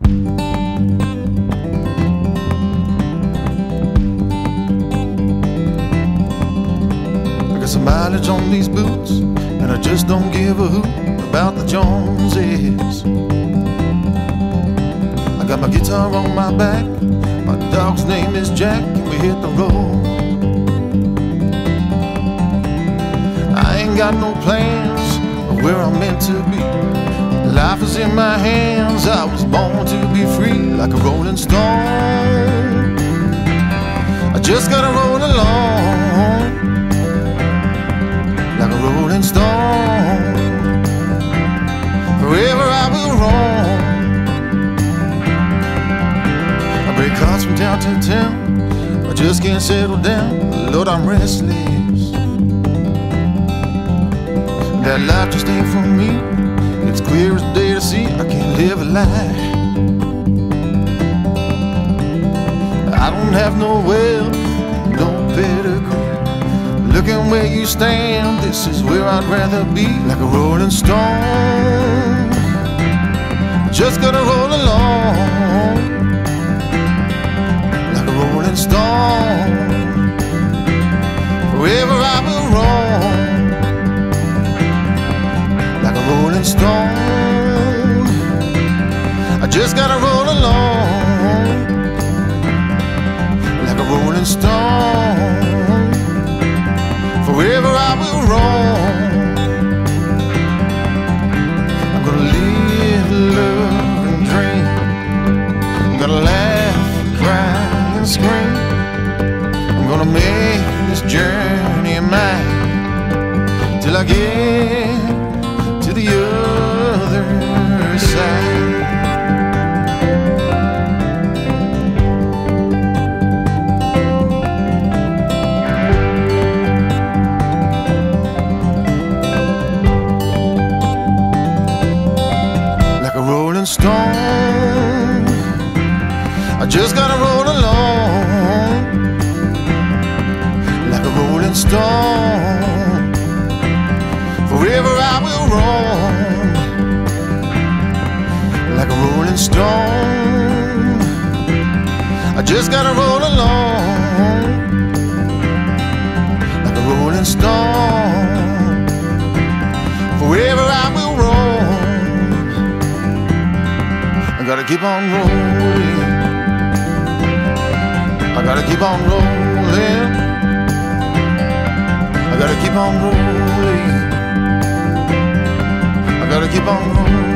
I got some mileage on these boots, and I just don't give a hoot about the Joneses. I got my guitar on my back, my dog's name is Jack, and we hit the road. I ain't got no plans of where I'm meant to be. Life is in my hands, I was born to be free, like a rolling stone. I just gotta roll along, like a rolling stone. Forever I will roam. I break hearts from town to town, I just can't settle down. Lord, I'm restless. That life just ain't for me. It's clear as day to see, I can't live a lie. I don't have no wealth, no pedigree. Looking where you stand, this is where I'd rather be. Like a rolling stone, just gotta roll along. Like a rolling stone, forever I will roam. Like a rolling stone, I just gotta roll along. Like a rolling stone, forever I will roam. I'm gonna live, love, and dream. I'm gonna laugh, cry, and scream. I'm gonna make this journey mine till I get to the other side. Like a rolling stone, I just gotta roll along. Like a rolling stone, forever I will roam. Like a rolling stone, I just gotta roll along. Like a rolling stone, forever I will roam. I gotta keep on rolling, I gotta keep on rolling, I gotta keep on rolling, I gotta keep on rolling.